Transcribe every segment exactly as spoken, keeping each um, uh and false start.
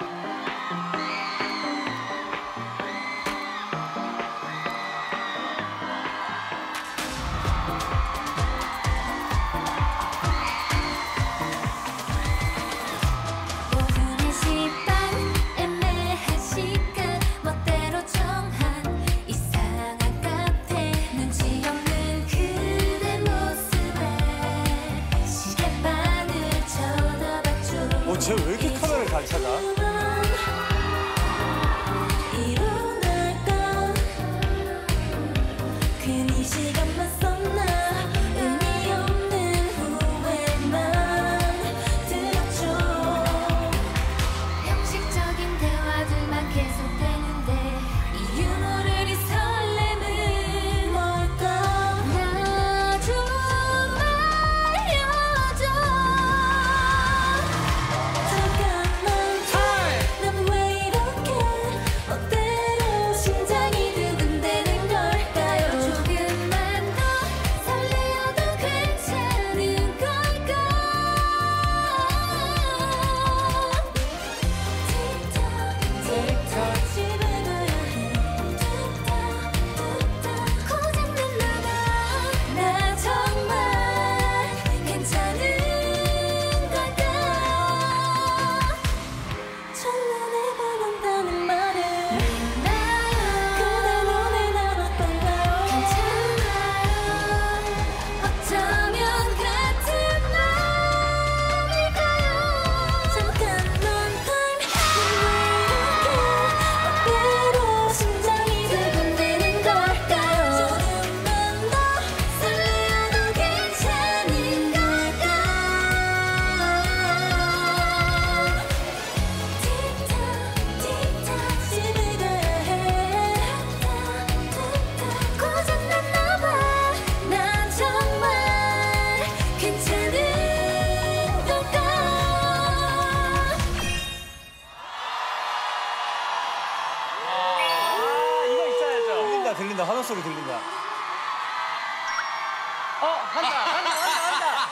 쟤 왜 이렇게 카메라를 잘 찾아? 형식적인 대화들만 계속되는데 이 유머를 이 설렘은 뭘까? 나 좀 알려줘. 들린다, 환호 소리 들린다. 어, 한다, 한다, 한다, 한다.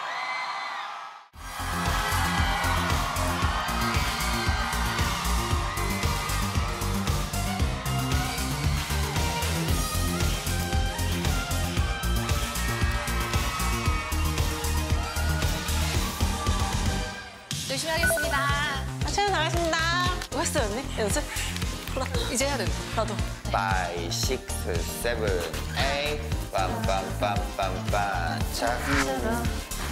열심히 하겠습니다. 아, 최선 다하겠습니다. 뭐 했어요, 언니? 연습? 이제 해야 돼. 나도. five, six, seven, eight, 빰빰빰빰빰. 자꾸.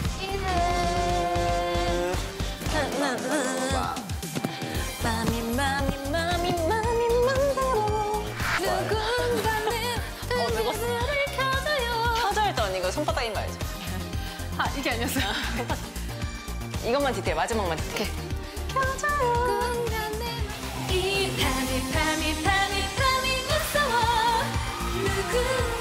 맘이 맘이 맘이 맘이 맘대로. 누군가는 음료를 켜줘요. 켜져 할 때 언니 이거 손바닥인 거 알죠? 아, 이게 아니었어요. 이것만 디테일, 마지막만 디테일. 켜져요. 이 밤이 밤이 밤이 밤이 무서워. 누구